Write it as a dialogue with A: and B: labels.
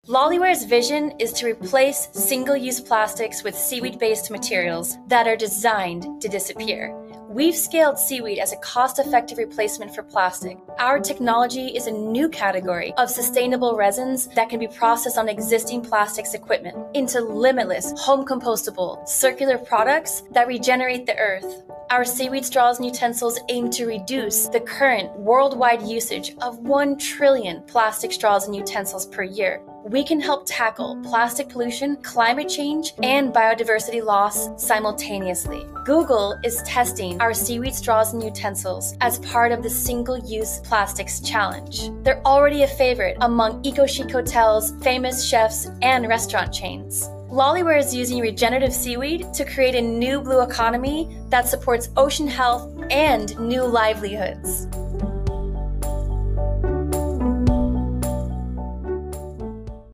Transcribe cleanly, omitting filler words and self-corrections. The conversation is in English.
A: Loliware's vision is to replace single-use plastics with seaweed-based materials that are designed to disappear. We've scaled seaweed as a cost-effective replacement for plastic. Our technology is a new category of sustainable resins that can be processed on existing plastics equipment into limitless, home-compostable, circular products that regenerate the earth. Our seaweed straws and utensils aim to reduce the current worldwide usage of 1 trillion plastic straws and utensils per year. We can help tackle plastic pollution, climate change, and biodiversity loss simultaneously. Google is testing our seaweed straws and utensils as part of the Single-Use Plastics Challenge. They're already a favorite among eco-chic hotels, famous chefs, and restaurant chains. Loliware is using regenerative seaweed to create a new blue economy that supports ocean health and new livelihoods.